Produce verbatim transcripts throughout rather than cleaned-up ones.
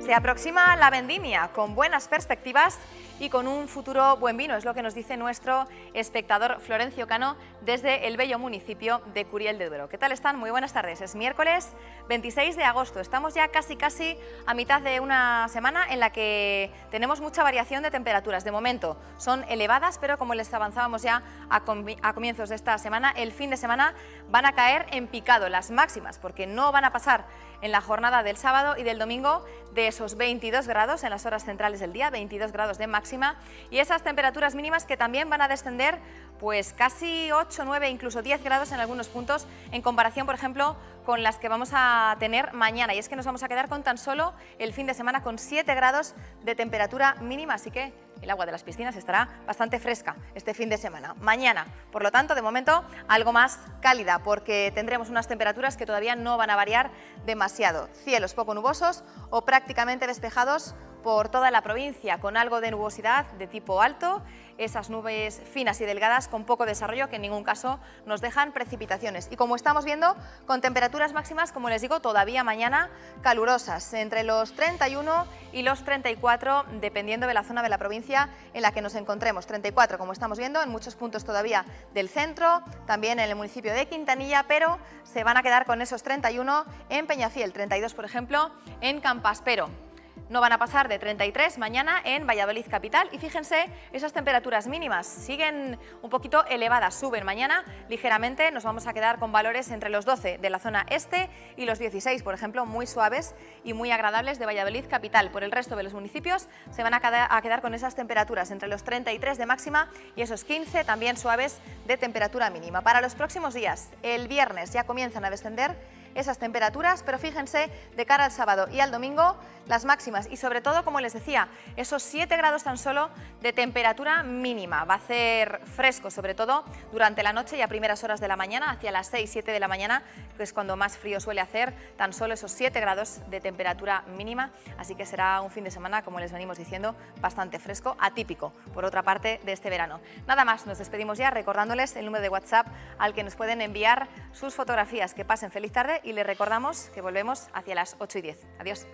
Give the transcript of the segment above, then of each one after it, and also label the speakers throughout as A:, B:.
A: Se aproxima la vendimia con buenas perspectivas y con un futuro buen vino, es lo que nos dice nuestro espectador Florencio Cano desde el bello municipio de Curiel de Duero. ¿Qué tal están? Muy buenas tardes. Es miércoles veintiséis de agosto. Estamos ya casi casi a mitad de una semana en la que tenemos mucha variación de temperaturas. De momento son elevadas, pero como les avanzábamos ya a, comi a comienzos de esta semana, el fin de semana van a caer en picado las máximas, porque no van a pasar en la jornada del sábado y del domingo de esos veintidós grados en las horas centrales del día, veintidós grados de máxima, y esas temperaturas mínimas que también van a descender pues casi ocho, nueve, incluso diez grados en algunos puntos en comparación, por ejemplo, con las que vamos a tener mañana. Y es que nos vamos a quedar con tan solo el fin de semana con siete grados de temperatura mínima, así que el agua de las piscinas estará bastante fresca este fin de semana. Mañana, por lo tanto, de momento, algo más cálida, porque tendremos unas temperaturas que todavía no van a variar demasiado. Cielos poco nubosos o prácticamente despejados por toda la provincia, con algo de nubosidad de tipo alto, esas nubes finas y delgadas con poco desarrollo que en ningún caso nos dejan precipitaciones. Y como estamos viendo, con temperaturas máximas, como les digo, todavía mañana calurosas, entre los treinta y uno y los treinta y cuatro, dependiendo de la zona de la provincia en la que nos encontremos. treinta y cuatro, como estamos viendo, en muchos puntos todavía del centro, también en el municipio de Quintanilla, pero se van a quedar con esos treinta y uno en Peñafiel, treinta y dos, por ejemplo, en Campaspero. No van a pasar de treinta y tres mañana en Valladolid capital y fíjense, esas temperaturas mínimas siguen un poquito elevadas, suben mañana ligeramente, nos vamos a quedar con valores entre los doce de la zona este y los dieciséis, por ejemplo, muy suaves y muy agradables de Valladolid capital. Por el resto de los municipios se van a quedar, a quedar con esas temperaturas entre los treinta y tres de máxima y esos quince también suaves de temperatura mínima. Para los próximos días, el viernes ya comienzan a descender esas temperaturas, pero fíjense, de cara al sábado y al domingo, las máximas y sobre todo, como les decía, esos siete grados tan solo de temperatura mínima. Va a hacer fresco, sobre todo durante la noche y a primeras horas de la mañana, hacia las seis, siete de la mañana, que es cuando más frío suele hacer, tan solo esos siete grados de temperatura mínima, así que será un fin de semana, como les venimos diciendo, bastante fresco, atípico, por otra parte, de este verano. Nada más, nos despedimos ya recordándoles el número de WhatsApp al que nos pueden enviar sus fotografías. Que pasen feliz tarde y les recordamos que volvemos hacia las ocho y diez. Adiós.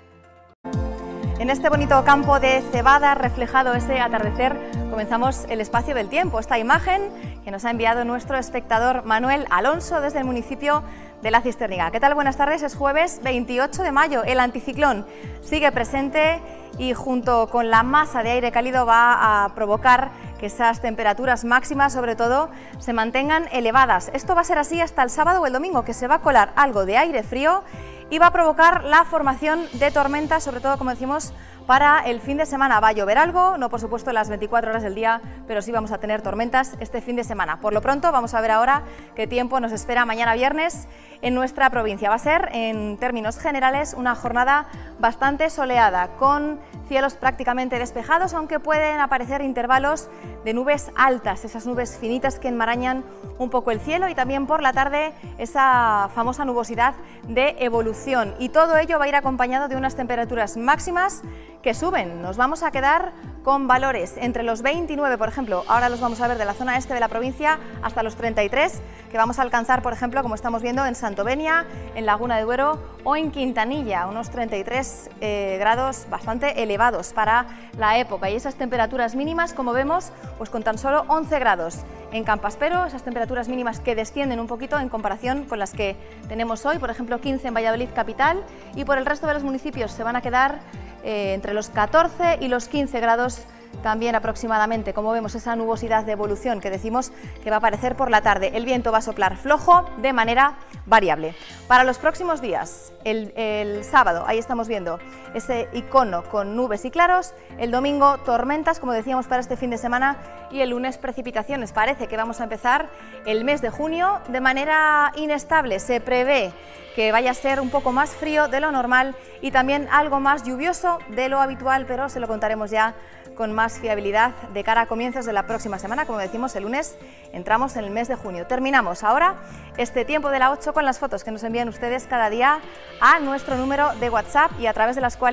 A: En este bonito campo de cebada, reflejado ese atardecer, comenzamos el espacio del tiempo. Esta imagen que nos ha enviado nuestro espectador Manuel Alonso desde el municipio de La Cisterniga. ¿Qué tal? Buenas tardes. Es jueves veintiocho de mayo. El anticiclón sigue presente y junto con la masa de aire cálido va a provocar que esas temperaturas máximas, sobre todo, se mantengan elevadas. Esto va a ser así hasta el sábado o el domingo, que se va a colar algo de aire frío y va a provocar la formación de tormentas, sobre todo, como decimos, para el fin de semana. Va a llover algo, no por supuesto en las veinticuatro horas del día, pero sí vamos a tener tormentas este fin de semana. Por lo pronto, vamos a ver ahora qué tiempo nos espera mañana viernes en nuestra provincia. Va a ser, en términos generales, una jornada bastante soleada, con cielos prácticamente despejados, aunque pueden aparecer intervalos de nubes altas, esas nubes finitas que enmarañan un poco el cielo, y también por la tarde esa famosa nubosidad de evolución. Y todo ello va a ir acompañado de unas temperaturas máximas que suben. Nos vamos a quedar con valores entre los veintinueve, por ejemplo, ahora los vamos a ver de la zona este de la provincia, hasta los treinta y tres, que vamos a alcanzar, por ejemplo, como estamos viendo en Santovenia, en Laguna de Duero o en Quintanilla, unos treinta y tres eh, grados bastante elevados para la época, y esas temperaturas mínimas, como vemos, pues con tan solo once grados. En Campaspero, esas temperaturas mínimas que descienden un poquito en comparación con las que tenemos hoy, por ejemplo, quince en Valladolid capital, y por el resto de los municipios se van a quedar eh, entre los catorce y los quince grados también aproximadamente. Como vemos, esa nubosidad de evolución que decimos que va a aparecer por la tarde. El viento va a soplar flojo de manera variable. Para los próximos días, el, el sábado, ahí estamos viendo ese icono con nubes y claros, el domingo tormentas, como decíamos, para este fin de semana, y el lunes precipitaciones. Parece que vamos a empezar el mes de junio de manera inestable. Se prevé que vaya a ser un poco más frío de lo normal y también algo más lluvioso de lo habitual, pero se lo contaremos ya con más fiabilidad de cara a comienzos de la próxima semana. Como decimos, el lunes entramos en el mes de junio. Terminamos ahora este tiempo de la ocho con las fotos que nos envían ustedes cada día a nuestro número de WhatsApp y a través de las cuales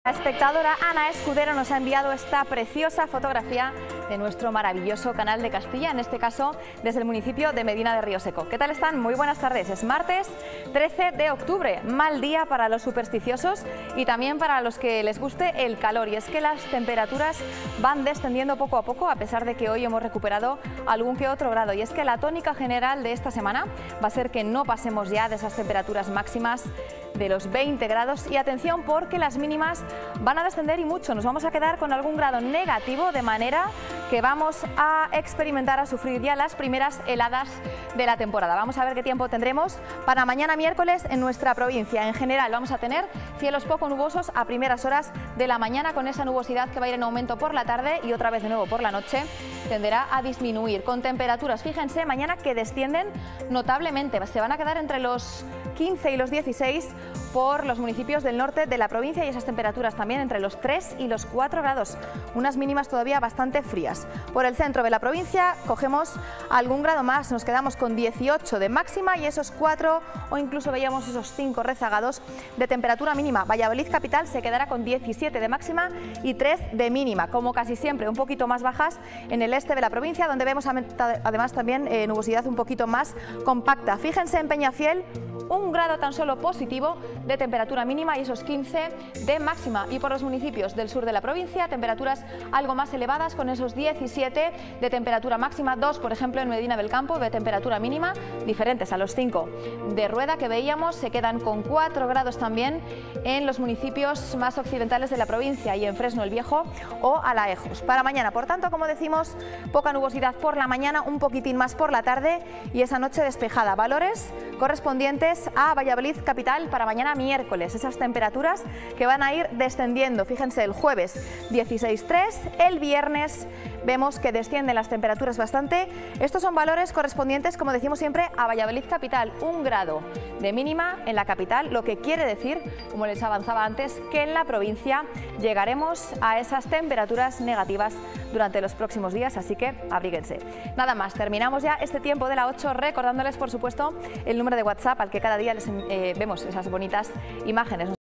A: La espectadora Ana Escudero nos ha enviado esta preciosa fotografía de nuestro maravilloso canal de Castilla, en este caso desde el municipio de Medina de Río Seco. ¿Qué tal están? Muy buenas tardes. Es martes trece de octubre, mal día para los supersticiosos y también para los que les guste el calor. Y es que las temperaturas van descendiendo poco a poco, a pesar de que hoy hemos recuperado algún que otro grado. Y es que la tónica general de esta semana va a ser que no pasemos ya de esas temperaturas máximas de los veinte grados y atención porque las mínimas van a descender y mucho. Nos vamos a quedar con algún grado negativo, de manera que vamos a experimentar, a sufrir ya las primeras heladas de la temporada. Vamos a ver qué tiempo tendremos para mañana miércoles en nuestra provincia. En general vamos a tener cielos poco nubosos a primeras horas de la mañana, con esa nubosidad que va a ir en aumento por la tarde y otra vez de nuevo por la noche tenderá a disminuir, con temperaturas, fíjense, mañana que descienden notablemente. Se van a quedar entre los quince y los dieciséis por los municipios del norte de la provincia y esas temperaturas también entre los tres y los cuatro grados, unas mínimas todavía bastante frías. Por el centro de la provincia cogemos algún grado más, nos quedamos con dieciocho de máxima y esos cuatro o incluso veíamos esos cinco rezagados de temperatura mínima. Valladolid capital se quedará con diecisiete de máxima y tres de mínima, como casi siempre un poquito más bajas en el este de la provincia, donde vemos además también eh, nubosidad un poquito más compacta. Fíjense en Peñafiel, un grado tan solo positivo de temperatura mínima y esos quince de máxima. Y por los municipios del sur de la provincia, temperaturas algo más elevadas, con esos diecisiete de temperatura máxima, dos por ejemplo en Medina del Campo de temperatura mínima, diferentes a los cinco de Rueda que veíamos. Se quedan con cuatro grados también en los municipios más occidentales de la provincia y en Fresno el Viejo o Alaejos. Para mañana, por tanto, como decimos, poca nubosidad por la mañana, un poquitín más por la tarde y esa noche despejada. Valores correspondientes a Valladolid capital para mañana miércoles, esas temperaturas que van a ir descendiendo. Fíjense, el jueves dieciséis coma tres, el viernes vemos que descienden las temperaturas bastante. Estos son valores correspondientes, como decimos siempre, a Valladolid capital, un grado de mínima en la capital, lo que quiere decir, como les avanzaba antes, que en la provincia llegaremos a esas temperaturas negativas durante los próximos días, así que abríguense. Nada más, terminamos ya este tiempo de la ocho, recordándoles por supuesto el número de WhatsApp al que cada día les eh, vemos esas bonitas imágenes.